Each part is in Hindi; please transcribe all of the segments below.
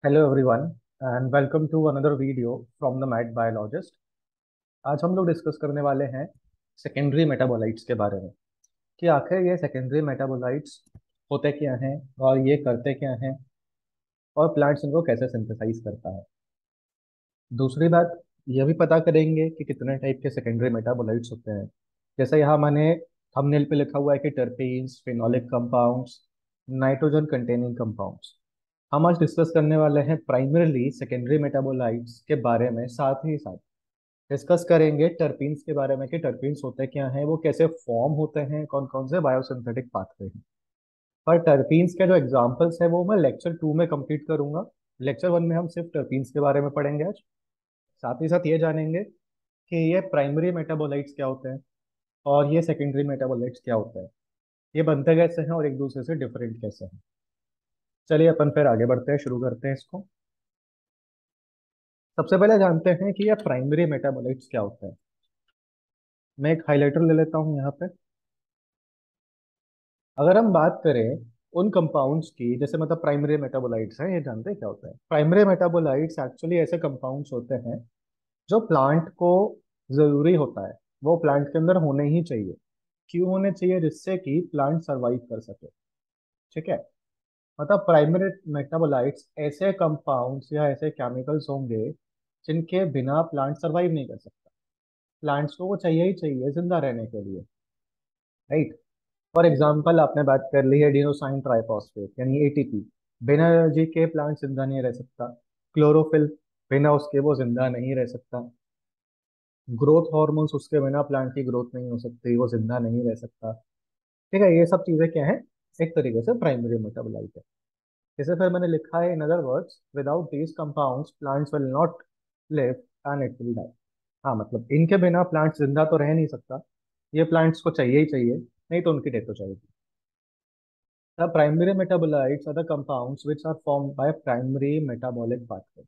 Hello everyone and welcome to another video from the math biologist. आज हम लोग डिस्कस करने वाले हैं सेकेंडरी मेटाबोलाइट्स के बारे में कि आखिर ये सेकेंडरी मेटाबोलाइट्स होते क्या हैं और ये करते क्या हैं और प्लांट्स इनको कैसे सिंथेसाइज करता है। दूसरी बात, ये भी पता करेंगे कि कितने टाइप के सेकेंडरी मेटाबोलाइट्स होते हैं। जैसे यहाँ मैंने थंबनेल पे लिखा हुआ है कि terpenes, phenolic compounds, nitrogen containing compounds. हम आज डिस्कस करने वाले हैं प्राइमरीली सेकेंडरी मेटाबोलाइट्स के बारे में, साथ ही साथ डिस्कस करेंगे टर्पीन्स के बारे में कि टर्पीन्स होते क्या हैं, वो कैसे फॉर्म होते हैं, कौन कौन से बायोसिंथेटिक पाथवे हैं। पर टर्पीन्स के जो एग्जांपल्स है वो मैं लेक्चर 2 में कंप्लीट करूंगा। लेक्चर 1 में हम सिर्फ टर्पीन्स के बारे में पढ़ेंगे आज। साथ ही साथ ये जानेंगे कि ये प्राइमरी मेटाबोलाइट्स क्या होते हैं और ये सेकेंडरी मेटाबोलाइट्स क्या होते हैं, ये बनते कैसे हैं और एक दूसरे से डिफरेंट कैसे हैं। चलिए अपन फिर आगे बढ़ते हैं, शुरू करते हैं इसको। सबसे पहले जानते हैं कि ये प्राइमरी मेटाबोलाइट्स क्या होता है। मैं एक हाइलाइटर ले लेता हूँ यहाँ पे। अगर हम बात करें उन कंपाउंड्स की, जैसे मतलब प्राइमरी मेटाबोलाइट्स हैं, ये जानते हैं क्या होता है। प्राइमरी मेटाबोलाइट्स एक्चुअली ऐसे कंपाउंड्स होते हैं जो प्लांट को जरूरी होता है, वो प्लांट के अंदर होने ही चाहिए। क्यों होने चाहिए? जिससे कि प्लांट सरवाइव कर सके। ठीक है। मतलब प्राइमरी मेटाबोलाइट्स ऐसे कंपाउंड्स या ऐसे केमिकल्स होंगे जिनके बिना प्लांट सरवाइव नहीं कर सकता। प्लांट्स को वो चाहिए ही चाहिए जिंदा रहने के लिए। राइट। फॉर एग्जाम्पल आपने बात कर ली है एडिनोसाइन ट्राइफॉस्फेट यानी एटीपी। बिना एनर्जी के प्लांट जिंदा नहीं रह सकता। क्लोरोफिल, बिना उसके वो जिंदा नहीं रह सकता। ग्रोथ हार्मोन्स, उसके बिना प्लांट की ग्रोथ नहीं हो सकती, वो जिंदा नहीं रह सकता। ठीक है, ये सब चीजें क्या है, एक तरीके से प्राइमरी मेटाबोलाइट है। जैसे फिर मैंने लिखा है, in other words without these compounds plants will not live and it will die. हाँ, मतलब इनके बिना प्लांट जिंदा तो रह नहीं सकता, ये प्लांट्स को चाहिए ही चाहिए, नहीं तो उनकी डेथ हो जाएगी। The primary metabolites are the compounds which are formed by primary metabolic pathway।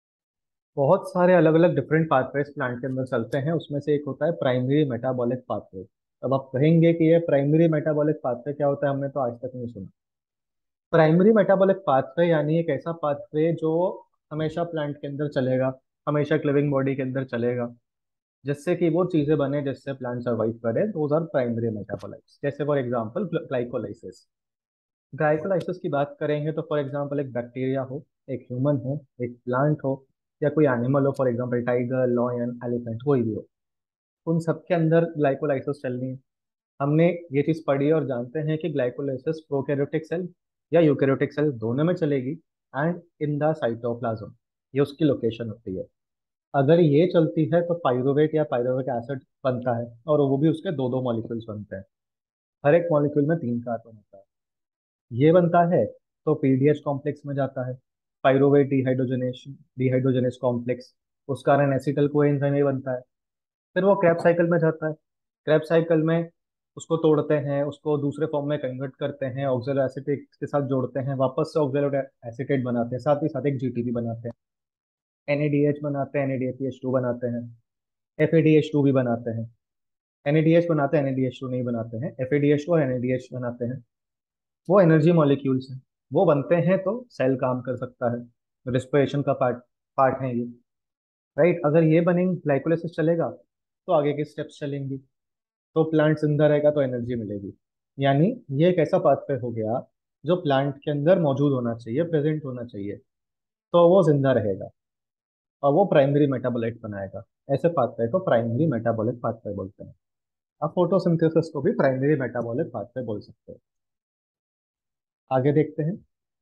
बहुत सारे अलग अलग डिफरेंट पाथवेज प्लांट के अंदर चलते हैं, उसमें से एक होता है प्राइमरी मेटाबॉलिक पाथवे। अब आप कहेंगे कि ये प्राइमरी मेटाबॉलिक पाथवे क्या होता है, हमने तो आज तक नहीं सुना। प्राइमरी मेटाबॉलिक पाथवे यानी एक ऐसा पाथवे जो हमेशा प्लांट के अंदर चलेगा, हमेशा एक लिविंग बॉडी के अंदर चलेगा, जिससे कि वो चीजें बने जिससे प्लांट सर्वाइव करे। Those are primary metabolites. जैसे फॉर एग्जांपल ग्लाइकोलाइसिस। ग्लाइकोलाइसिस की बात करेंगे तो फॉर एग्जांपल एक बैक्टीरिया हो, एक ह्यूमन हो, एक प्लांट हो, या कोई एनिमल हो, for example tiger, lion, elephant, कोई भी हो, उन सबके अंदर ग्लाइकोलाइसिस चलनी है। हमने ये चीज पढ़ी है और जानते हैं कि ग्लाइकोलाइसिस प्रोकैरियोटिक सेल या यूकैरियोटिक सेल दोनों में चलेगी, एंड इन द साइटोप्लाज्म, ये उसकी लोकेशन होती है। अगर ये चलती है तो पाइरुवेट या पाइरुविक एसिड बनता है, और वो भी उसके दो दो मॉलिक्यूल्स बनते हैं। हर एक मॉलिक्यूल में 3 कार्बन होता है। ये बनता है तो पीडीएच कॉम्प्लेक्स में जाता है, पाइरुवेट डिहाइड्रोजनेशन डिहाइड्रोजनेस कॉम्प्लेक्स, उस कारण एसिटल कोएंजाइम ये बनता है। फिर वो क्रैब साइकिल में जाता है। क्रैब साइकिल में उसको तोड़ते हैं, उसको दूसरे फॉर्म में कन्वर्ट करते हैं, ऑक्सैलो एसिटेट के साथ जोड़ते हैं, वापस से ऑक्सैलो एसिटेट बनाते हैं, साथ ही साथ एक जीटीपी बनाते हैं, एनएडीएच बनाते हैं, एनएडीएच टू बनाते हैं, एफएडीएच टू भी बनाते हैं। एनएडीएच बनाते हैं, एनएडीएच टू नहीं बनाते हैं, एफएडीएच टू और एनएडीएच बनाते हैं। वो एनर्जी मॉलिक्यूल्स हैं, वो बनते हैं तो सेल काम कर सकता है। रिस्पिरेशन का पार्ट पार्ट है ये। राइट। अगर ये बनेंगे, ग्लाइकोलाइसिस चलेगा तो आगे के स्टेप्स चलेंगी, तो प्लांट जिंदा रहेगा तो एनर्जी मिलेगी। यानी ये एक ऐसा पाथवे हो गया जो प्लांट के अंदर मौजूद होना चाहिए, प्रेजेंट होना चाहिए, तो वो जिंदा रहेगा और वो प्राइमरी मेटाबोलाइट बनाएगा। ऐसे पाथवे को प्राइमरी मेटाबॉलिक पाथवे बोलते हैं। अब फोटोसिंथेसिस को भी प्राइमरी मेटाबॉलिक पाथवे बोल सकते हैं। आगे देखते हैं।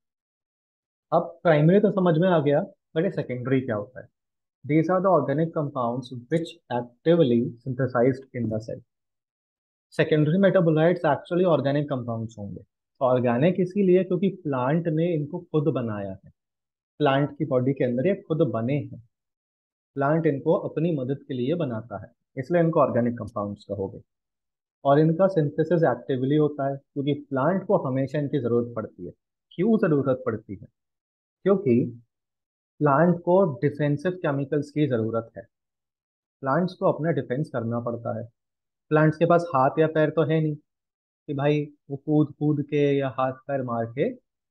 अब प्राइमरी तो समझ में आ गया, बट ये सेकेंडरी क्या होता है। These are the organic compounds which actively synthesized in the cell। Secondary metabolites actually organic compounds होंगे। ऑर्गेनिक इसीलिए क्योंकि प्लांट ने इनको खुद बनाया है, प्लांट की बॉडी के अंदर ये खुद बने हैं। प्लांट इनको अपनी मदद के लिए बनाता है, इसलिए इनको ऑर्गेनिक कंपाउंड्स कहोगे। और इनका सिंथेसिस एक्टिवली होता है क्योंकि प्लांट को हमेशा इनकी जरूरत पड़ती है। क्यों जरूरत पड़ती है? क्योंकि प्लांट को डिफेंसिव केमिकल्स की जरूरत है। प्लांट्स को अपना डिफेंस करना पड़ता है। प्लांट्स के पास हाथ या पैर तो है नहीं कि भाई वो कूद कूद के या हाथ पैर मार के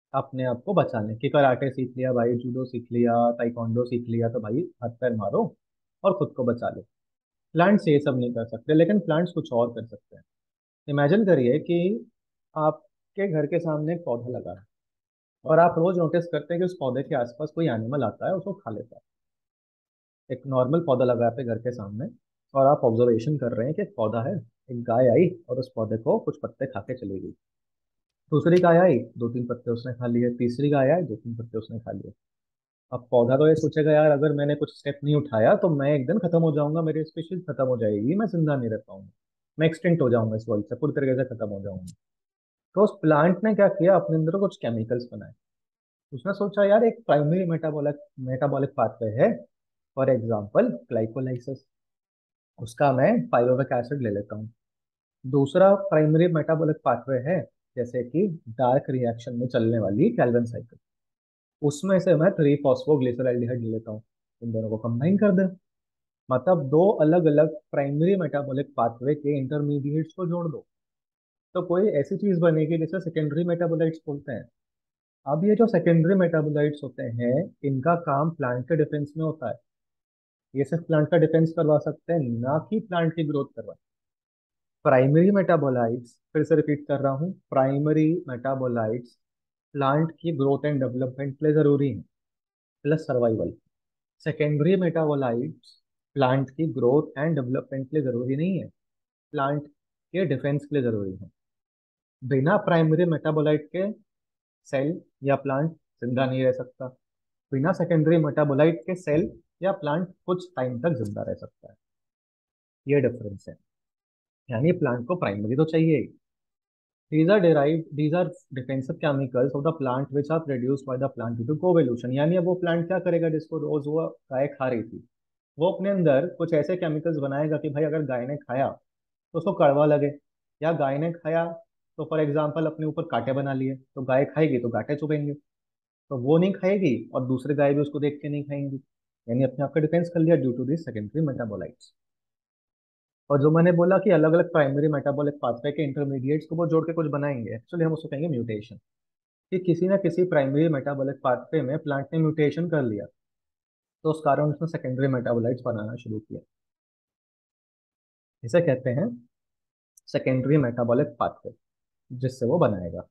अपने आप को बचाने की। कराटे सीख लिया भाई, जूडो सीख लिया, ताइक्वांडो सीख लिया, तो भाई हाथ पैर मारो और खुद को बचा लो। प्लांट्स ये सब नहीं कर सकते, लेकिन प्लांट्स कुछ और कर सकते हैं। इमेजिन करिए कि आपके घर के सामने एक पौधा लगा है, और आप रोज नोटिस करते हैं कि उस पौधे के आसपास कोई एनिमल आता है, उसको खा लेता है। एक नॉर्मल पौधा लगा है आपके घर के सामने, और आप ऑब्जर्वेशन कर रहे हैं कि एक पौधा है, एक गाय आई और उस पौधे को कुछ पत्ते खा के चली गई। दूसरी गाय आई, दो तीन पत्ते उसने खा लिए। तीसरी गाय आई, दो तीन पत्ते उसने खा लिए। अब पौधा तो ये सोचेगा, यार अगर मैंने कुछ स्टेप नहीं उठाया तो मैं एक दिन खत्म हो जाऊंगा, मेरी स्पीशीज खत्म हो जाएगी, मैं जिंदा नहीं रह पाऊंगा, मैं एक्सटिंक्ट हो जाऊंगा, इस वर्ल्ड से पूरी तरीके से खत्म हो जाऊंगा। तो उस प्लांट ने क्या किया, अपने अंदर कुछ केमिकल्स बनाए। उसने सोचा यार एक प्राइमरी मेटाबॉलिक मेटाबॉलिक पाथवे है, फॉर एग्जाम्पल ग्लाइकोलाइसिस, उसका मैं पाइरुविक एसिड ले लेता हूँ। दूसरा प्राइमरी मेटाबॉलिक पाथवे है, जैसे कि डार्क रिएक्शन में चलने वाली कैल्विन साइकिल, उसमें से मैं 3 फॉस्फोग्लिसराल्डिहाइड ले लेता हूँ। इन दोनों को कंबाइन कर दे, मतलब दो अलग अलग प्राइमरी मेटाबॉलिक पाथवे के इंटरमीडिएट्स को जोड़ दो, तो कोई ऐसी चीज बनेगी जिसे सेकेंडरी मेटाबोलाइट्स बोलते हैं। अब ये जो सेकेंडरी मेटाबोलाइट्स होते हैं, इनका काम प्लांट के डिफेंस में होता है। ये सिर्फ प्लांट का डिफेंस करवा सकते हैं, ना कि प्लांट की ग्रोथ करवा। प्राइमरी मेटाबोलाइट्स, फिर से रिपीट कर रहा हूँ, प्राइमरी मेटाबोलाइट्स प्लांट की ग्रोथ एंड डेवलपमेंट के लिए जरूरी है, plus survival. Secondary metabolites plant की ग्रोथ एंड डेवलपमेंट के लिए जरूरी नहीं है, प्लांट के डिफेंस के लिए जरूरी है। बिना प्राइमरी मेटाबोलाइट के सेल या प्लांट जिंदा नहीं रह सकता। बिना सेकेंडरी मेटाबोलाइट के सेल या प्लांट कुछ टाइम तक जिंदा रह सकता है। ये डिफरेंस है। यानी प्लांट को प्राइमरी तो चाहिए ही। these are defensive chemicals of the plant which are produced by the plant due to coevolution। यानी अब वो प्लांट क्या करेगा, जिसको रोज वो गाय खा रही थी, वो अपने अंदर कुछ ऐसे केमिकल्स बनाएगा कि भाई अगर गाय ने खाया तो उसको कड़वा लगे, या गाय ने खाया तो फॉर एग्जाम्पल अपने ऊपर कांटे बना लिए, तो गाय खाएगी तो कांटे चुभेंगे, तो वो नहीं खाएगी और दूसरे गाय भी उसको देख के नहीं खाएंगी। यानी अपने आप का डिफेंस कर लिया due to this secondary metabolites. और जो मैंने बोला कि अलग अलग प्राइमरी मेटाबॉलिक पाथवे के इंटरमीडिएट्स को वो जोड़ के कुछ बनाएंगे, एक्चुअली हम उसको कहेंगे म्यूटेशन। कि किसी ना किसी प्राइमरी मेटाबॉलिक पाथवे में प्लांट ने म्यूटेशन कर लिया, तो उस कारण उसने सेकेंडरी मेटाबोलाइट्स बनाना शुरू किया। इसे कहते हैं सेकेंडरी मेटाबॉलिक पाथवे, जिससे वो बनाएगा।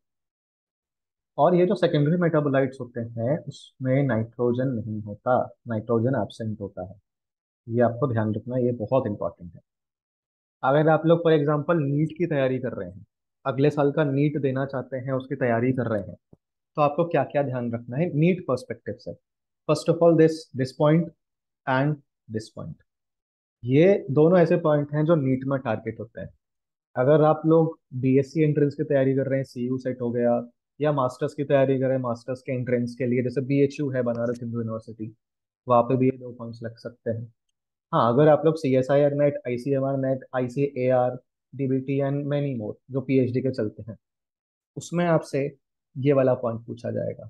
और ये जो सेकेंडरी मेटाबोलाइट्स होते हैं उसमें नाइट्रोजन नहीं होता, नाइट्रोजन एब्सेंट होता है। ये आपको ध्यान रखना, ये बहुत इंपॉर्टेंट है। अगर आप लोग फॉर एग्जांपल नीट की तैयारी कर रहे हैं, अगले साल का नीट देना चाहते हैं, उसकी तैयारी कर रहे हैं, तो आपको क्या क्या ध्यान रखना है नीट पर्सपेक्टिव से। First of all this this point and this point, ये दोनों ऐसे पॉइंट हैं जो नीट में टारगेट होते हैं। अगर आप लोग बीएससी एंट्रेंस की तैयारी कर रहे हैं, सीयू सेट हो गया, या मास्टर्स की तैयारी कर रहे हैं, मास्टर्स के एंट्रेंस के लिए जैसे बीएचयू है, बनारस हिंदू यूनिवर्सिटी, वहाँ पे भी ये दो पॉइंट्स लग सकते हैं। हाँ, अगर आप लोग C S I R NET, I C M R NET, I C A R, DBT and many more जो पीएचडी के चलते हैं, उसमें आपसे ये वाला पॉइंट पूछा जाएगा,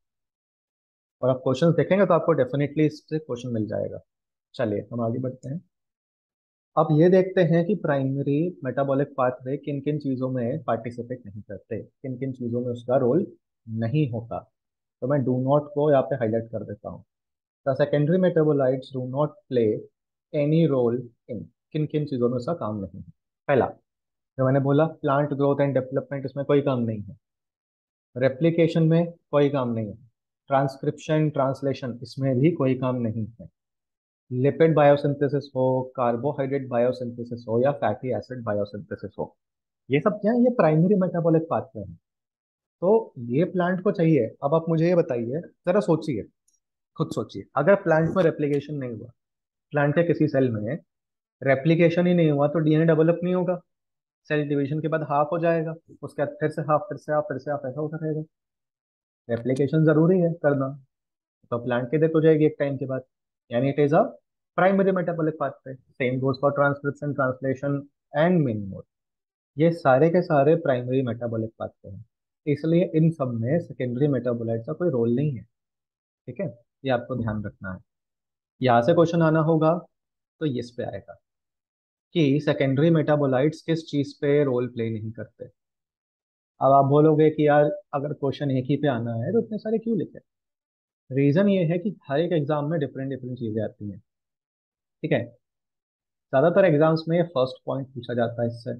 और आप क्वेश्चंस देखेंगे तो आपको डेफिनेटली इससे क्वेश्चन मिल जाएगा। चलिए हम आगे बढ़ते हैं। अब ये देखते हैं कि प्राइमरी मेटाबॉलिक पाथवे किन किन चीज़ों में पार्टिसिपेट नहीं करते, किन किन चीज़ों में उसका रोल नहीं होता। तो मैं डू नॉट को यहाँ पे हाईलाइट कर देता हूँ। The secondary metabolites do not play any role in, किन किन चीज़ों में उसका काम नहीं है। पहला, जो मैंने बोला प्लांट ग्रोथ एंड डेवलपमेंट, इसमें कोई काम नहीं है। रेप्लिकेशन में कोई काम नहीं है। ट्रांसक्रिप्शन ट्रांसलेशन, इसमें भी कोई काम नहीं है। लिपिड बायोसिंथेसिस हो, कार्बोहाइड्रेट बायोसिंथेसिस हो, या फैटी एसिड बायोसिंथेसिस हो, ये सब क्या है, ये प्राइमरी मेटाबॉलिक पाथवे हैं। तो ये प्लांट को चाहिए। अब आप मुझे ये बताइए, जरा सोचिए, खुद सोचिए, अगर प्लांट में रेप्लिकेशन नहीं हुआ, प्लांट के किसी सेल में रेप्लिकेशन ही नहीं हुआ, तो डीएनए डेवलप नहीं होगा। सेल डिवीजन के बाद हाफ हो जाएगा, उसके बाद फिर से हाफ, फिर से हाफ, फिर से हाफ, ऐसा होता रहेगा। रेप्लिकेशन जरूरी है करना, तो प्लांट की डेथ हो जाएगी एक टाइम के बाद। यानी it is a primary metabolic pathway. Same goes for transcription translation and many more. ये सारे के सारे प्राइमरी मेटाबॉलिक पाथवे हैं, इसलिए इन सब में सेकेंडरी मेटाबोलाइट का कोई रोल नहीं है। ठीक है, ये आपको ध्यान रखना है। यहाँ से क्वेश्चन आना होगा तो इस पे आएगा कि सेकेंडरी मेटाबोलाइट्स किस चीज पे रोल प्ले नहीं करते। अब आप बोलोगे कि यार अगर क्वेश्चन एक ही पे आना है तो इतने सारे क्यों लिखे। रीजन ये है कि हर एक एग्जाम में डिफरेंट डिफरेंट चीजें आती हैं। ठीक है। ज्यादातर एग्जाम्स में ये फर्स्ट पॉइंट पूछा जाता है इससे।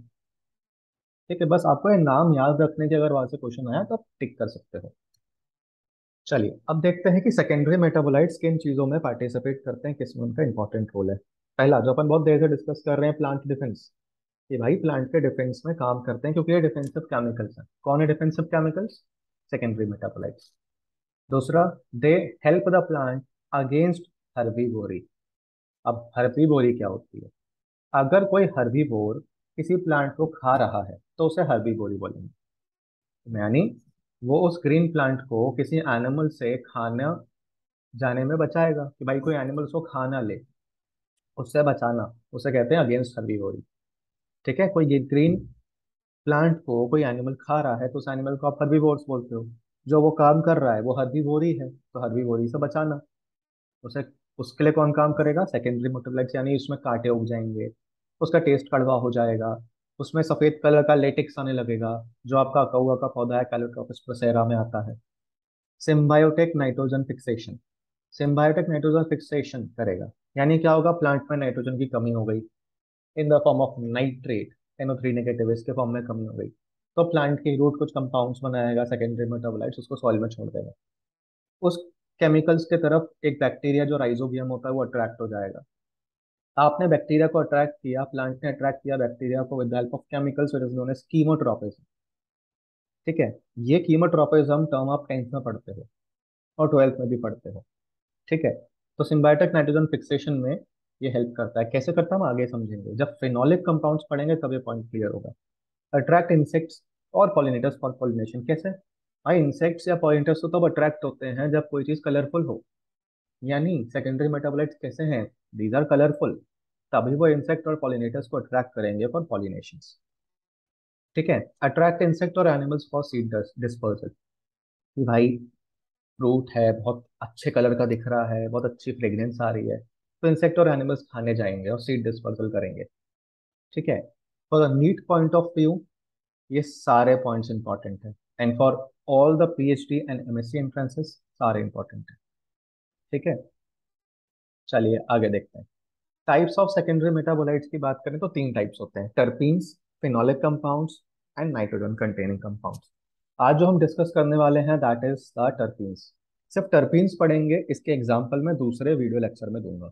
ठीक है, बस आपको ये नाम याद रखने के अगर वहां से क्वेश्चन आया तो आप टिक कर सकते हो। चलिए अब देखते हैं कि सेकेंडरी मेटाबोलाइट्स किन चीजों में पार्टिसिपेट करते हैं, किसमें उनका इंपॉर्टेंट रोल है। पहला जो अपन बहुत देर से डिस्कस कर रहे हैं, प्लांट डिफेंस। ये भाई प्लांट के डिफेंस में काम करते हैं क्योंकि ये डिफेंसिव केमिकल्स हैं। कौन है डिफेंसिव केमिकल्स? Secondary metabolites. दूसरा, they help the plant against herbivory. अब हर्बीवोरी क्या होती है? अगर कोई हर्बीवोर किसी प्लांट को खा रहा है तो उसे हर्बीवोरी बोलेंगे। यानी वो उस ग्रीन प्लांट को किसी एनिमल से खाना जाने में बचाएगा, कि भाई कोई एनिमल उसको खा ना ले, उससे बचाना, उसे कहते हैं अगेंस्ट हर्बीवोरी। ठीक है, कोई ग्रीन प्लांट को कोई एनिमल खा रहा है तो उस एनिमल को आप हर्बीवोर्स बोलते हो। जो वो काम कर रहा है वो हर्बीवोरी है, तो हर्बीवोरी से बचाना उसे। उसके लिए कौन काम करेगा? सेकेंडरी मेटाबोलाइट्स, यानी उसमें कांटे उग जाएंगे, उसका टेस्ट कड़वा हो जाएगा, उसमें सफेद कलर का लेटेक्स आने लगेगा, जो आपका कौआ का पौधा है कैलोट्रोपिस प्रोसेरा में आता है। Symbiotic nitrogen fixation. Symbiotic nitrogen fixation करेगा, यानी क्या होगा? प्लांट में नाइट्रोजन की कमी हो गई in the form of nitrate, NO3 negative, इसके फॉर्म में कमी हो गई, तो प्लांट की रूट कुछ कंपाउंड्स बनाएगा, सेकेंडरी मेटाबोलाइट्स, उसको सॉइल में छोड़ देगा। उस केमिकल्स के तरफ एक बैक्टीरिया जो राइजोबियम होता है वो अट्रैक्ट हो जाएगा। आपने बैक्टीरिया को अट्रैक्ट किया, प्लांट ने अट्रैक्ट किया बैक्टीरिया को with the help of chemicals which is known as chemotropism. ठीक है, ये कीमोट्रोपिज्म टर्म आप 10th में पढ़ते हो और 12th में भी पढ़ते हो। ठीक है, तो सिम्बायोटिक नाइट्रोजन फिक्सेशन में ये हेल्प करता है। कैसे करता है हम आगे समझेंगे, जब फिनोलिक कंपाउंड्स पढ़ेंगे तब ये पॉइंट क्लियर होगा। अट्रैक्ट इंसेक्ट्स और पॉलिनेटर्स फॉर पॉलिनेशन। कैसे? भाई इंसेक्ट्स या पॉलिनेटर्स तो तब अट्रैक्ट होते हैं जब कोई चीज कलरफुल हो, यानी सेकेंडरी मेटाबोलाइट्स कैसे हैं? दीज आर कलरफुल, तभी वो इंसेक्ट और पॉलिनेटर्स को अट्रैक्ट करेंगे फॉर पॉलिनेशन। ठीक है, अट्रैक्ट इंसेक्ट और एनिमल्स फॉर सीड डिस्पर्सल। कि भाई फ्रूट है, बहुत अच्छे कलर का दिख रहा है, बहुत अच्छी फ्रेग्रेंस आ रही है, तो इंसेक्ट और एनिमल्स खाने जाएंगे और सीड डिस्पर्सल करेंगे। ठीक है, for the NEET point of view ये सारे पॉइंट्स इंपॉर्टेंट है, and for all the PhD and MSc entrances सारे इंपॉर्टेंट है। ठीक है, चलिए आगे देखते हैं। टाइप्स ऑफ सेकेंडरी मेटाबोलाइट्स की बात करें तो तीन टाइप्स होते हैं: terpenes, phenolic compounds and nitrogen containing compounds. आज जो हम डिस्कस करने वाले हैं दैट इज द टर्पीन्स। सिर्फ टर्पीन्स पढ़ेंगे, इसके एग्जाम्पल मैं दूसरे वीडियो लेक्चर में दूंगा।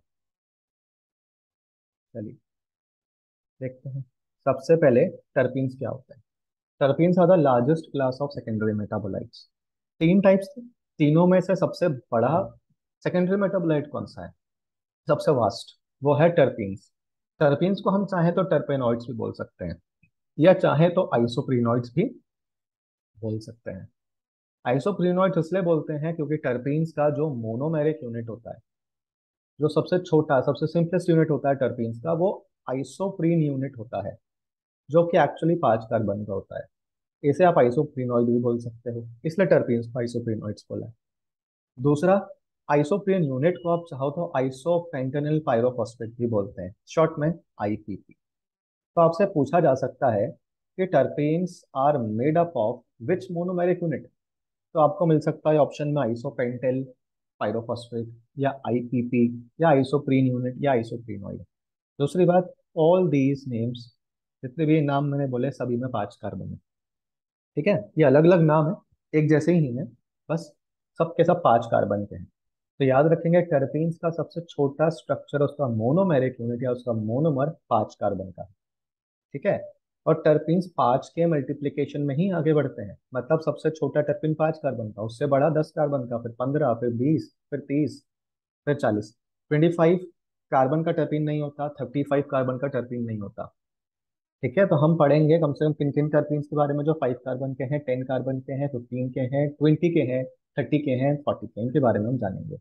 चलिए देखते हैं। सबसे पहले टर्पीन्स क्या होता है। Terpenes are the largest class of secondary metabolites. तीन टाइप्स थे, तीनों में से सबसे बड़ा सेकेंडरी मेटाबोलाइट कौन सा है? सबसे वास्ट, वो है टर्पीन्स। टर्पीन्स को हम चाहे तो टर्पेनॉइड्स भी बोल सकते हैं, या चाहे तो आइसोप्रीनॉइड्स भी बोल सकते हैं। आइसोप्रीनॉइड्स इसलिए बोलते हैं क्योंकि टर्पीन्स का जो मोनोमेरिक यूनिट होता है, जो सबसे छोटा सबसे सिंपलेस्ट यूनिट होता है टर्पीन्स का, वो आइसोप्रीन यूनिट होता है, जो कि एक्चुअली 5 कार्बन का होता है। इसे आप आइसोप्रीनॉइड भी बोल सकते हो, इसलिए टर्पीन्स को आइसोप्रीनॉइड्स बोला है। दूसरा, आइसोप्रीन यूनिट को आप चाहो तो आइसोपेंटेनिल पायरोफॉस्फेट भी बोलते हैं, शॉर्ट में IPP। तो आपसे पूछा जा सकता है कि terpenes are made up of which monomeric unit, तो आपको मिल सकता है ऑप्शन में आइसोपेंटेल पायरोफॉस्फेट, या IPP, या आइसोप्रीन यूनिट, या आइसोप्रीनॉइड। दूसरी बात, ऑल दीज नेम्स, जितने भी नाम मैंने बोले सभी में 5 कार्बन है। ठीक है, ये अलग अलग नाम है, एक जैसे ही है, बस सबके सब 5 कार्बन के हैं। तो याद रखेंगे टर्पीन्स का सबसे छोटा स्ट्रक्चर, उसका मोनोमेरिक यूनिट या उसका मोनोमर 5 कार्बन का है। ठीक है, और टर्पीन्स 5 के मल्टीप्लीकेशन में ही आगे बढ़ते हैं, मतलब सबसे छोटा टर्पीन 5 कार्बन का, उससे बड़ा 10 कार्बन का, फिर 15, फिर 20, फिर 30, फिर 40। 25 कार्बन का टर्पीन नहीं होता, 35 कार्बन का टर्पीन नहीं होता। ठीक है, तो हम पढ़ेंगे कम से कम किन किन टर्पीन्स के बारे में, जो 5 कार्बन के हैं, 10 कार्बन के हैं, 15 के हैं, 20 के हैं, 30 के हैं, 40 के हैं, इनके बारे में हम जानेंगे।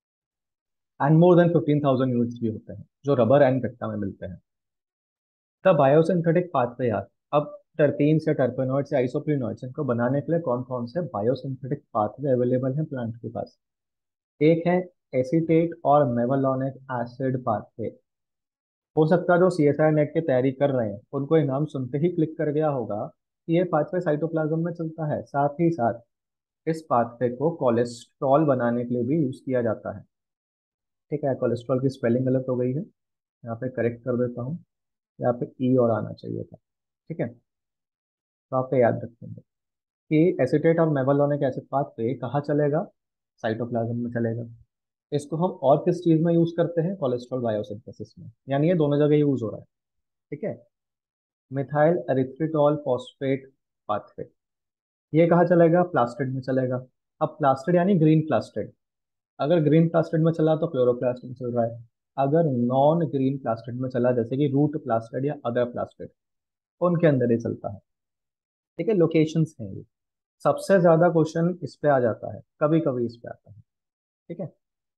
एंड मोर देन 15,000 यूनिट्स भी होते हैं जो रबर एंड गट्टा में मिलते हैं। द बायोसिंथेटिक पाथवे यार, अब टर्पीन्स या टर्पेनॉइड्स या आइसोप्रीनॉइड्स, इनको बनाने के लिए कौन कौन से बायोसिंथेटिक पाथवे अवेलेबल हैं प्लांट के पास? एक है एसीटेट और मेवालोनिक एसिड पाथवे। हो सकता है जो CSIR नेट की तैयारी कर रहे हैं उनको ये नाम सुनते ही क्लिक कर गया होगा ये पाथवे साइटोप्लाज्म में चलता है, साथ ही साथ इस पाथवे को कोलेस्ट्रॉल बनाने के लिए भी यूज किया जाता है। ठीक है, कोलेस्ट्रॉल की स्पेलिंग गलत हो गई है, यहाँ पे करेक्ट कर देता हूँ। यहाँ पे ई और आना चाहिए था। ठीक है, तो आप पे याद रखेंगे कि एसीटेट और मेवलोनिक एसिड पाथवे कहाँ चलेगा, साइटोप्लाज्म में चलेगा। इसको हम और किस चीज में यूज करते हैं, कोलेस्ट्रॉल बायोसिंथेसिस में, यानी ये दोनों जगह यूज हो रहा है। ठीक है, मिथाइल एरिथ्रिटॉल फॉस्फेट पाथवे, ये कहाँ चलेगा, प्लास्टिड में चलेगा। अब प्लास्टिड यानी ग्रीन प्लास्टिड, अगर ग्रीन प्लास्टिड में चला तो क्लोरोप्लास्ट में चल रहा है। अगर नॉन ग्रीन प्लास्टिड में चला, जैसे कि रूट प्लास्टिड या अदर प्लास्टिड, उनके अंदर ही चलता है। ठीक है, लोकेशंस हैं ये। सबसे ज्यादा क्वेश्चन इस पे आ जाता है, कभी कभी इस पे आता है। ठीक है,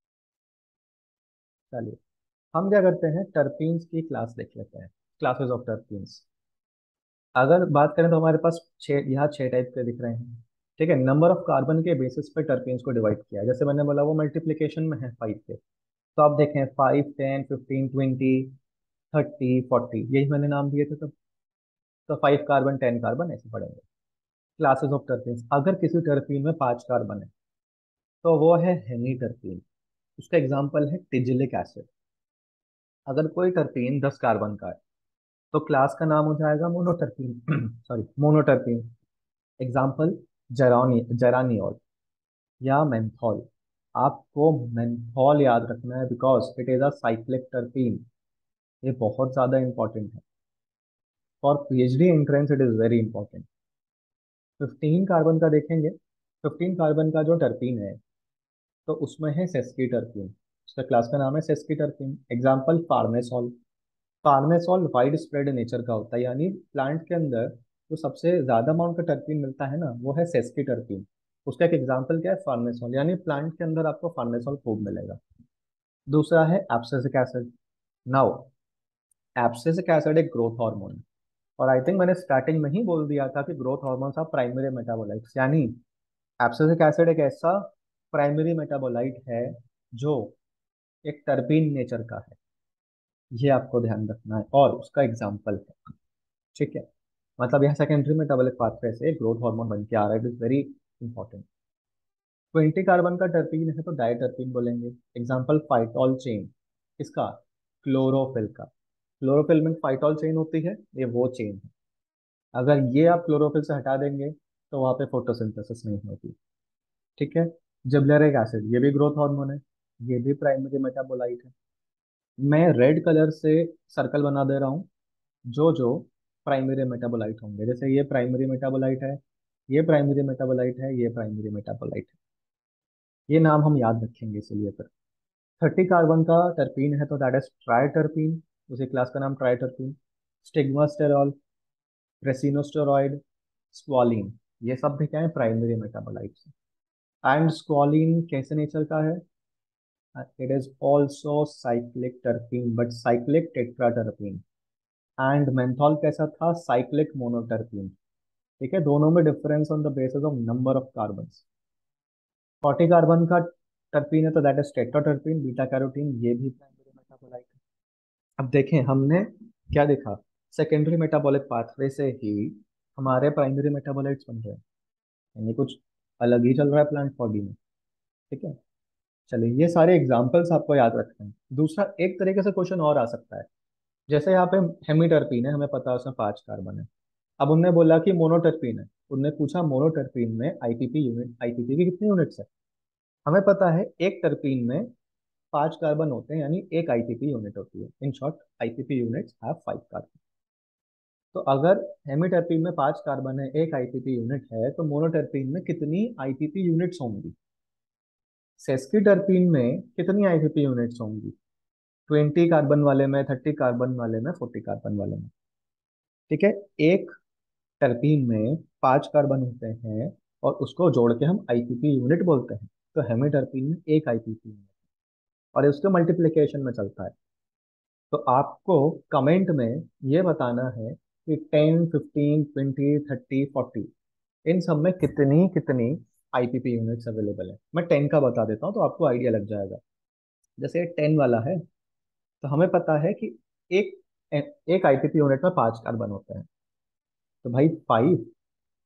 चलिए हम क्या करते हैं, टर्पीन्स की क्लास देख लेते हैं, क्लासेस ऑफ टर्पीन्स। अगर बात करें तो हमारे पास छः, यहाँ छः टाइप के दिख रहे हैं। ठीक है, नंबर ऑफ कार्बन के बेसिस पे टर्पीन्स को डिवाइड किया है, जैसे मैंने बोला वो मल्टीप्लिकेशन में है 5 के। तो आप देखें 5, 10, 15, 20, 30, 40, यही मैंने नाम दिए थे तब। तो 5 कार्बन, 10 कार्बन ऐसे पढ़ेंगे। क्लासेस ऑफ टर्पीन्स, अगर किसी टर्पीन में 5 कार्बन है तो वो है हेमी टर्पीन। उसका एग्जाम्पल है टिजिलिक एसिड। अगर कोई टर्पीन 10 कार्बन का है तो क्लास का नाम हो जाएगा मोनोटर्पीन सॉरी, मोनोटर्पीन। एग्जाम्पल जेरानियोल या मेंथॉल। आपको मेंथॉल याद रखना है because it is a cyclic terpene. ये बहुत ज्यादा इंपॉर्टेंट है, for PhD entrance it is very important. 15 carbon का देखेंगे, 15 कार्बन का जो टर्पीन है तो उसमें है सेस्की टर्पीन। उसका क्लास का नाम है sesquiterpene. Example farnesol. Farnesol widespread nature का होता है, यानी प्लांट के अंदर जो सबसे ज्यादा अमाउंट का टर्पीन मिलता है ना, वो है सेस्की टर्पीन। उसका एक एग्जाम्पल क्या है, फार्मेसॉल, यानी प्लांट के अंदर आपको फार्मेसॉल खूब मिलेगा। दूसरा है abscisic acid. Now abscisic acid एक ग्रोथ हार्मोन है, और आई थिंक मैंने स्टार्टिंग में ही बोल दिया था कि growth hormones are primary metabolites, यानी एब्सिसिक एसिड एक ऐसा प्राइमरी मेटाबोलाइट है जो एक टर्पीन नेचर का है। ये आपको ध्यान रखना है, और उसका एग्जाम्पल है। ठीक है, मतलब यह सेकेंडरी मेटाबॉलिक पाथवे से ग्रोथ हार्मोन बन के आ रहा है, it is very important. 20 carbon का टर्पीन है तो डायटर्पीन बोलेंगे। एग्जाम्पल फाइटॉल चेन, इसका, क्लोरोफिल का। क्लोरोफिल में फाइटॉल चेन होती है, ये वो चेन है। अगर ये आप क्लोरोफिल से हटा देंगे तो वहां पे फोटोसिंथेसिस नहीं होती। ठीक है, जिबरेलिक एसिड, ये भी ग्रोथ हार्मोन है, ये भी प्राइमरी मेटाबोलाइट है। मैं रेड कलर से सर्कल बना दे रहा हूँ, जो जो प्राइमरी मेटाबोलाइट होंगे, जैसे ये प्राइमरी मेटाबोलाइट है, ये प्राइमरी मेटाबोलाइट है, ये प्राइमरी मेटाबोलाइट है। ये नाम हम याद रखेंगे इसलिए फिर। 30 कार्बन का टर्पीन है तो दैट इज ट्राइटर्पीन, उसी क्लास का नाम ट्राइटर्पीन। स्टिग्मास्टेरॉल, रेसिनोस्टेरॉइड, स्क्वालिन, ये सब भी क्या है, प्राइमरी मेटाबोलाइट्स। एंड स्क्वालिन कैसे नेचर का है, it is also cyclic terpene but cyclic tetraterpene. And menthol कैसा था, साइक्लिक मोनोटर्पीन। ठीक है, दोनों में difference on the basis of number of carbon. 40 carbon का टर्पीन है तो that is tetraterpene, beta carotene, ये भी प्राइमरी मेटाबोलाइट है। अब देखें हमने क्या देखा, सेकेंडरी मेटाबॉलिक पाथवे से ही हमारे प्राइमरी मेटाबोलाइट्स बन रहे हैं, यानी कुछ अलग ही चल रहा है प्लांट बॉडी में। ठीक है, चलिए ये सारे एग्जाम्पल्स आपको याद रखते हैं। दूसरा एक तरीके से क्वेश्चन और आ सकता है, जैसे यहाँ पे हेमीटर्पीन है, हमें पता है उसमें 5 कार्बन है। अब उनने बोला कि मोनोटर्पीन है, उनने पूछा मोनोटर्पीन में आईपीपी यूनिट, आईपीपी की कितनी यूनिट्स है। हमें पता है एक टर्पीन में 5 कार्बन होते हैं, यानी एक आईपीपी यूनिट होती है। In short IPP units have 5 carbon. तो अगर हेमीटर्पीन में 5 कार्बन है, एक आईपीपी यूनिट है, तो मोनोटर्पीन में कितनी आईपीपी यूनिट्स होंगी, सेस्कीटर्पीन में कितनी आईपीपी यूनिट्स होंगी, 20 कार्बन वाले में, 30 कार्बन वाले में, 40 कार्बन वाले में। ठीक है, एक टर्पीन में 5 कार्बन होते हैं और उसको जोड़ के हम आईपीपी यूनिट बोलते हैं। तो हेमीटर्पीन में एक आईपीपी यूनिट, और ये उसके मल्टीप्लिकेशन में चलता है। तो आपको कमेंट में ये बताना है कि 10, 15, 20, 30, 40, इन सब में कितनी कितनी आईपीपी यूनिट्स अवेलेबल है। मैं 10 का बता देता हूँ तो आपको आइडिया लग जाएगा। जैसे 10 वाला है तो हमें पता है कि एक एक आईपीपी यूनिट में 5 कार्बन होते हैं, तो भाई 5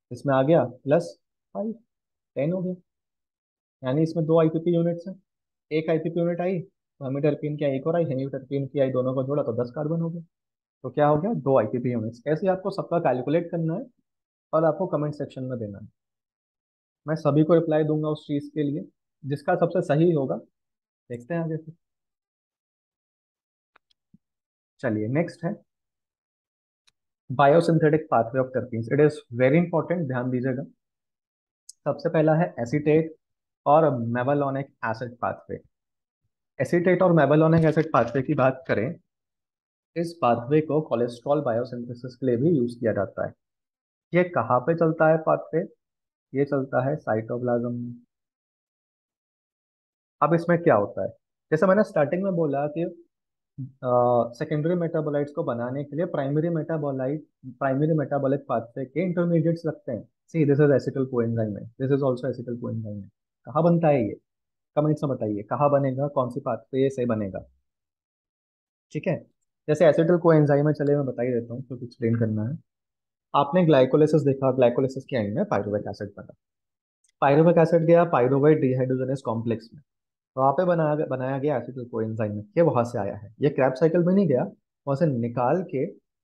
इसमें आ गया +5, 10 हो गया। यानी इसमें दो आईपीपी यूनिट्स हैं, एक आईपीपी यूनिट आई तो हेमीटरपीन की आई, एक और आई हेमीटरपीन की आई, दोनों को जोड़ा तो 10 कार्बन हो गया। तो क्या हो गया, दो आईपीपी यूनिट्स। ऐसे ही आपको सबका कैलकुलेट करना है और आपको कमेंट सेक्शन में देना है। मैं सभी को रिप्लाई दूंगा उस चीज के लिए, जिसका सबसे सही होगा। देखते हैं आगे फिर। चलिए नेक्स्ट है biosynthetic pathway of terpenes. It is very important, ध्यान दीजिएगा। सबसे पहला है एसीटेट और मेवालोनिक एसिड पाथवे। एसीटेट और मेवालोनिक एसिड पाथवे की बात करें, इस पाथवे को कोलेस्ट्रॉल बायोसिंथेसिस के लिए भी यूज किया जाता है। ये कहाँ पे चलता है पाथवे, ये चलता है साइटोप्लाज्म में। अब इसमें क्या होता है, जैसे मैंने स्टार्टिंग में बोला कि सेकेंडरी मेटाबोलाइट्स को बनाने के लिए प्राइमरी मेटाबोलिक पाथवे के इंटरमीडिएट्स लगते हैं। See this is acetyl coenzyme है, this is also acetyl coenzyme है। कहाँ बनता है ये, कमेंट्स में बताइए कहाँ बनेगा, कौन सी पाथवे से बनेगा। ठीक है, जैसे एसिटिल कोएंजाइम है, चलिए मैं बता ही देता हूँ क्योंकि एक्सप्लेन करना है। आपने ग्लाइकोलाइसिस देखा, ग्लाइकोलाइसिस के एंड में पायरुवेट एसिड बना। पायरुवेट एसिड गया पायरुवेट डिहाइड्रोजनेस कॉम्प्लेक्स में, वहां पे बनाया गया एसिटिल कोएंजाइम में। ये वहां से आया है, ये क्रैब साइकिल में नहीं गया, वहां से निकाल के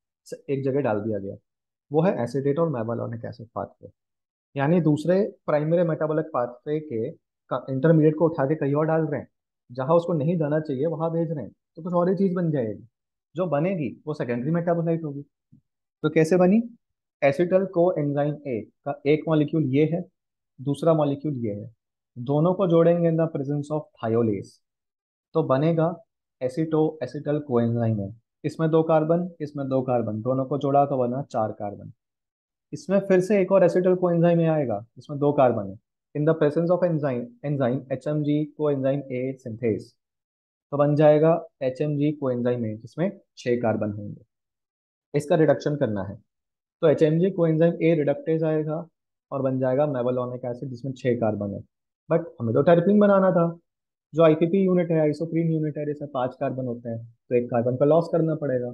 एक जगह डाल दिया गया। वो है एसिटेट और मेवालोनिक एसिड पाथवे। यानी दूसरे प्राइमरी मेटाबॉलिक पाथवे के इंटरमीडिएट को उठा के कहीं और डाल रहे हैं, जहां उसको नहीं जाना चाहिए वहां भेज रहे हैं, तो कुछ और ही चीज बन जाएगी। जो बनेगी वो सेकेंडरी मेटाबोलाइट होगी। तो कैसे बनी, एसिटल को एंजाइम ए का एक मॉलिक्यूल ये है, दूसरा मॉलिक्यूल ये है, दोनों को जोड़ेंगे in the presence of thiolase, तो बनेगा एसिटो एसिटल कोएंजाइम है। इसमें दो कार्बन, इसमें दो कार्बन, दोनों को जोड़ा तो बना 4 कार्बन। इसमें फिर से एक और एसिटल कोएंजाइम में आएगा, इसमें दो कार्बन है। In the presence of enzyme enzyme HMG coenzyme A synthase, तो बन जाएगा एचएमजी कोएंजाइम ए, जिसमें 6 कार्बन होंगे। इसका रिडक्शन करना है, तो एचएमजी कोएंजाइम ए रिडक्टेज आएगा और बन जाएगा मेवालोनिक एसिड, जिसमें 6 कार्बन है। बट हमें तो टर्पीन बनाना था, जो आईपीपी यूनिट है, आइसोप्रीन यूनिट है, जिसमें 5 कार्बन होते हैं, तो एक कार्बन का लॉस करना पड़ेगा।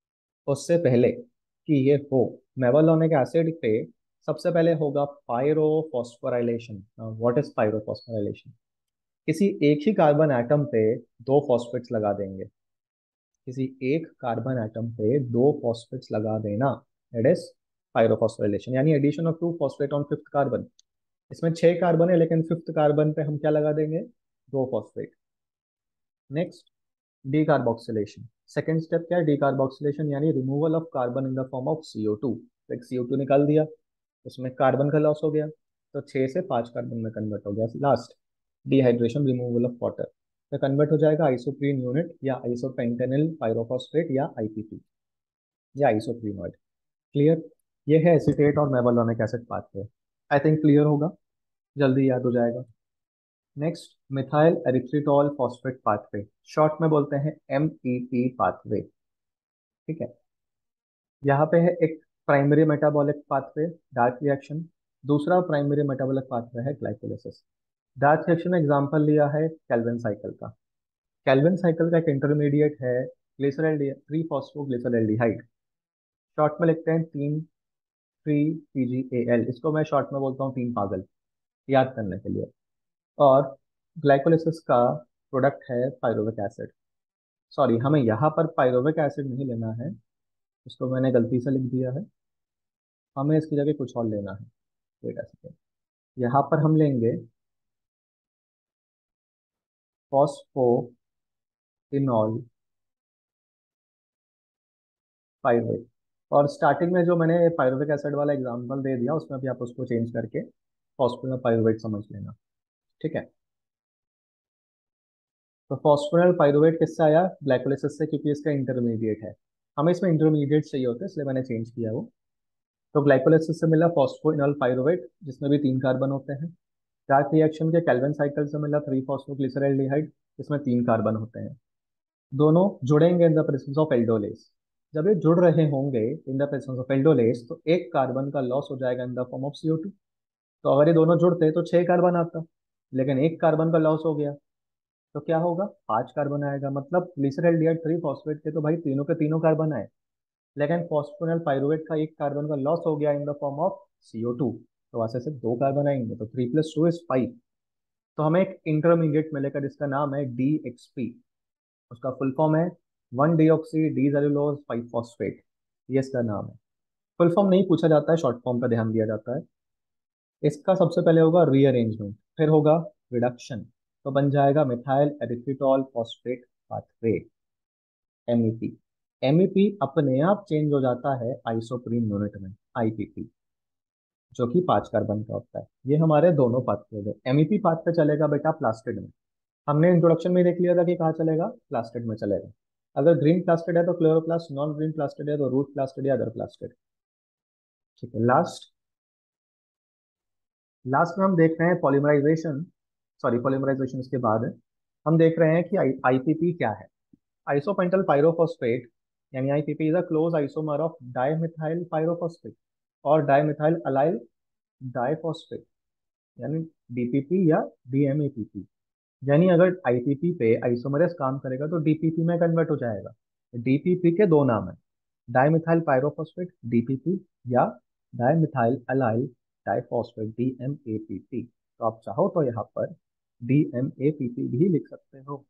उससे पहले कि ये हो, मेवालोनिक एसिड पे सबसे पहले होगा पायरोफॉस्फोराइलेशन। व्हाट इज पायरोफॉस्फोराइलेशन, किसी एक ही कार्बन एटम पे दो फॉस्फेट्स लगा देंगे, किसी एक कार्बन एटम पे दो फॉस्फेट्स लगा देना, दैट इज पायरोफॉस्फोराइलेशन। यानी addition of two phosphate on fifth carbon. इसमें 6 कार्बन है, लेकिन फिफ्थ कार्बन पे हम क्या लगा देंगे, दो phosphate. Next, decarboxylation. Second step क्या है, डीकार्बोक्सिलेशन, यानी removal of carbon in the form of CO2। तो एक CO2 निकाल दिया, उसमें कार्बन का लॉस हो गया, तो 6 से 5 कार्बन में कन्वर्ट हो गया। Last, dehydration, removal of water, तो कन्वर्ट हो जाएगा आइसोप्रीन यूनिट या आइसोपेंटेनिल पायरोफॉस्फेट या आईपीपी या आइसोप्रीनॉइड। क्लियर, ये है एसीटेट और mevalonic acid pathway. I think clear होगा, जल्दी याद हो जाएगा। Next, methyl erythritol phosphate pathway, short में बोलते हैं MEP पाथवे। ठीक है, यहाँ पे है एक primary metabolic pathway, dark reaction. दूसरा प्राइमरी मेटाबॉलिक पाथवे है ग्लाइकोलाइसिस। डार्क रिएक्शन में एग्जांपल लिया है कैल्विन साइकिल का। कैल्विन साइकिल का एक इंटरमीडिएट है ग्लिसरॉल 3 फॉस्फोग्लिसरॉल्डिहाइड, शॉर्ट में लिखते हैं 3 3PGAL। इसको मैं शॉर्ट में बोलता हूँ 3 पागल, याद करने के लिए। और ग्लाइकोलाइसिस का प्रोडक्ट है पायरुविक एसिड। सॉरी, हमें यहाँ पर पायरुविक एसिड नहीं लेना है, उसको मैंने गलती से लिख दिया है, हमें इसकी जगह कुछ और लेना है। वेट अ सेकेंड, यहाँ पर हम लेंगे फॉस्फोइनॉल पायरुवेट। और स्टार्टिंग में जो मैंने पायरुविक एसिड वाला एग्जांपल दे दिया, उसमें भी आप उसको चेंज करके फॉस्फोइनॉल पायरुवेट समझ लेना। ठीक है, तो फॉस्फोरल पाइरुवेट किससे आया, ग्लाइकोलाइसिस से, क्योंकि इसका इंटरमीडिएट है। हमें इसमें इंटरमीडिएट चाहिए होते हैं, इसलिए मैंने चेंज किया वो। तो ग्लाइकोलाइसिस से मिला फॉस्फोइनॉल पाइरुवेट, जिसमें भी 3 कार्बन होते हैं। डार्क रिएक्शन के कैल्विन साइकिल से मिला 3 फॉस्फोग्लिसरॉल्डिहाइड, जिसमें 3 कार्बन होते हैं। दोनों जुड़ेंगे in the presence of aldolase. जब ये जुड़ रहे होंगे in the presence of aldolase, तो एक कार्बन का लॉस हो जाएगा इन द फॉर्म ऑफ CO2। तो अगर ये दोनों जुड़ते तो 6 कार्बन आता, लेकिन एक कार्बन का लॉस हो गया, तो क्या होगा, 5 कार्बन आएगा। मतलब ग्लिसरॉल्डिहाइड 3 फॉस्फेट के तो भाई तीनों के तीनों कार्बन आए, लेकिन फॉस्फोरल पाइरुवेट का एक कार्बन का लॉस हो गया इन द फॉर्म ऑफ CO2, तो वहां से सिर्फ 2 कार्बन आएंगे, तो 3 + 2 = 5। तो हमें एक इंटरमीडिएट मिलेगा जिसका नाम है DXP। उसका फुल फॉर्म है 1 डिऑक्सी डी सेलुलोज 5 फॉस्फेट, ये इसका नाम है। फुल फॉर्म नहीं पूछा जाता है, शॉर्ट फॉर्म का ध्यान दिया जाता है। इसका सबसे पहले होगा रीअरेंजमेंट, फिर होगा रिडक्शन, तो बन जाएगा methyl erythritol phosphate pathway, MEP। MEP अपने आप चेंज हो जाता है आइसोप्रीन यूनिट में, IPP, जो कि 5 कार्बन का होता है। ये हमारे दोनों पाथवे है। MEP पाथ पे चलेगा बेटा प्लास्टिड में। हमने इंट्रोडक्शन में देख लिया था कि कहाँ चलेगा, प्लास्टिड में चलेगा। अगर ग्रीन प्लास्टिड है तो क्लोरोप्लास्ट, नॉन ग्रीन प्लास्टिड है तो रूट प्लास्टिड या अदर प्लास्टिड। ठीक है, लास्ट लास्ट में हम देख रहे हैं पॉलीमराइजेशन। सॉरी, पॉलीमराइजेशन इसके बाद है। हम देख रहे हैं कि IPP क्या है। आइसोपेंटल पायरोफॉस्फेट यानी IPP is a close isomer of dimethyl pyrophosphate और डाइमिथाइल अलाइल डाइफॉस्फेट, यानी DPP या DMAPP। यानी अगर IPP पे आइसोमरेस काम करेगा तो DPP में कन्वर्ट हो जाएगा। DPP के दो नाम है, डाइमिथाइल पायरोफॉस्फेट DPP या डाइमिथाइल अलाइल डाइफॉस्फेट DMAPP। तो आप चाहो तो यहाँ पर DMAPP भी लिख सकते हो।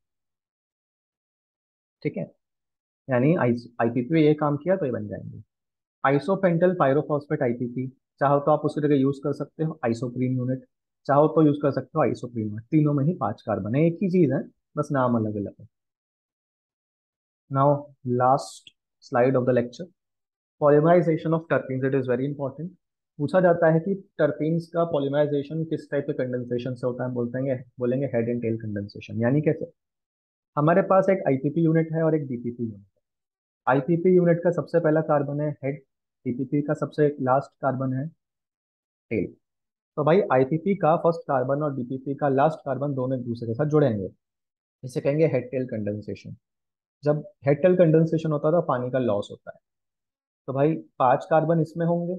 ठीक है, यानी IPP पे ये काम किया तो ये बन जाएंगे। आइसोपेंटल पायरोफॉस्फेट IPP, चाहो तो आप उसकी जगह यूज कर सकते हो आइसोप्रीन यूनिट, चाहो तो यूज कर सकते हो आइसोप्रीन यूनिट। तीनों में ही 5 कार्बन है, एक ही चीज है, बस नाम अलग अलग है। Now last slide of the lecture, polymerization of terpenes, it is very important. पूछा जाता है कि टर्पीन्स का पॉलीमराइजेशन किस टाइप के कंडेंसेशन से होता है। बोलेंगे हेड एंड टेल कंडेंसेशन। यानी कैसे, हमारे पास एक IPP यूनिट है और एक DPP यूनिट है। IPP यूनिट का सबसे पहला कार्बन है हेड, DPP का सबसे लास्ट कार्बन है टेल। तो भाई IPP का फर्स्ट कार्बन और DPP का लास्ट कार्बन दोनों एक दूसरे के साथ जुड़ेंगे, इसे कहेंगे हेड टेल कंडेंसेशन। जब हेड टेल कंडेंसेशन होता है तो पानी का लॉस होता है। तो भाई 5 कार्बन इसमें होंगे,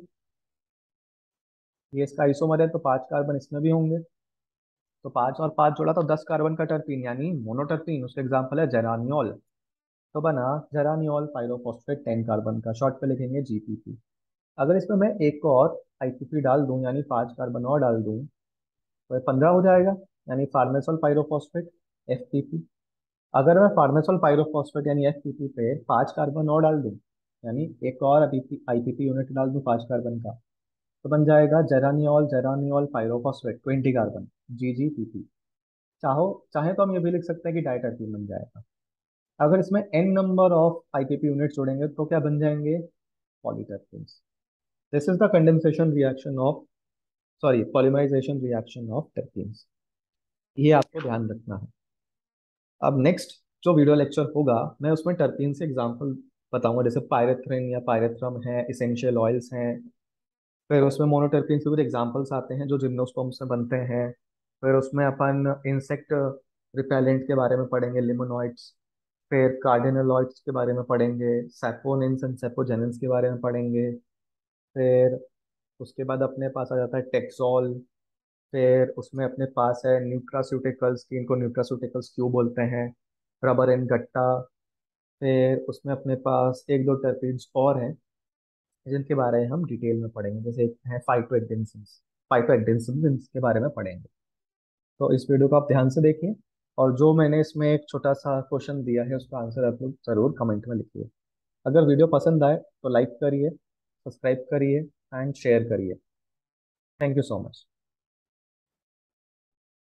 ये इसका आइसोमर है तो 5 कार्बन इसमें भी होंगे। तो 5 और 5 जोड़ा तो 10 कार्बन का टर्पीन यानी मोनोटर्पीन, उसका एग्जाम्पल है जेरानियोल। तो बना जेरानियोल पायरोफॉस्फेट 10 कार्बन का, शॉर्ट पे लिखेंगे GPP। अगर इसमें मैं एक को और IPP डाल दूं यानी 5 कार्बन और डाल दूं तो 15 हो जाएगा, यानी फार्मेसोल पायरोफॉस्फेट FPP। अगर मैं फार्मेसोल पायरोफॉस्फेट यानी FPP पे 5 कार्बन और डाल दूं, यानी एक और IPP यूनिट डाल दूं 5 कार्बन का, तो बन जाएगा geraniol geraniol pyrophosphate 20 carbon, GGPP। चाहे तो हम ये भी लिख सकते हैं कि डाइटरपीन बन जाएगा। अगर इसमें n number of IPP unit जोड़ेंगे तो क्या बन जाएंगे, polyterpenes. This is the condensation reaction of, sorry, polymerization reaction of terpenes. ये आपको ध्यान रखना है। अब नेक्स्ट जो वीडियो लेक्चर होगा मैं उसमें टर्पीन से एग्जांपल बताऊंगा, जैसे पायरेथ्रिन या पायरेथ्रम है, इसेंशियल ऑयल्स हैं। फिर उसमें मोनोटर्पीन से कुछ एग्जांपल्स आते हैं जो जिम्नोस्पर्म से बनते हैं। फिर उसमें अपन इंसेक्ट रिपेलेंट के बारे में पढ़ेंगे, लिमोनॉइड्स। फिर कार्डिनलॉइड्स के बारे में पढ़ेंगे, सैपोनिन्स एंड सैपोजेनिन्स के बारे में पढ़ेंगे। फिर उसके बाद अपने पास आ जाता है टेक्सोल। फिर उसमें अपने पास है न्यूट्रास्यूटिकल्स की, इनको न्यूट्रास्यूटिकल्स क्यों बोलते हैं, रबर एंड गट्टा। फिर उसमें अपने पास एक दो टर्पीन्स और हैं जिनके बारे में हम डिटेल में पढ़ेंगे, जैसे एक है फाइटोएक्टिन्सिन्स, फाइटोएक्टिन्सिन्स के बारे में पढ़ेंगे। तो इस वीडियो को आप ध्यान से देखिए, और जो मैंने इसमें एक छोटा सा क्वेश्चन दिया है उसका आंसर आप लोग जरूर कमेंट में लिखिए। अगर वीडियो पसंद आए तो लाइक करिए, सब्सक्राइब करिए एंड शेयर करिए। Thank you so much.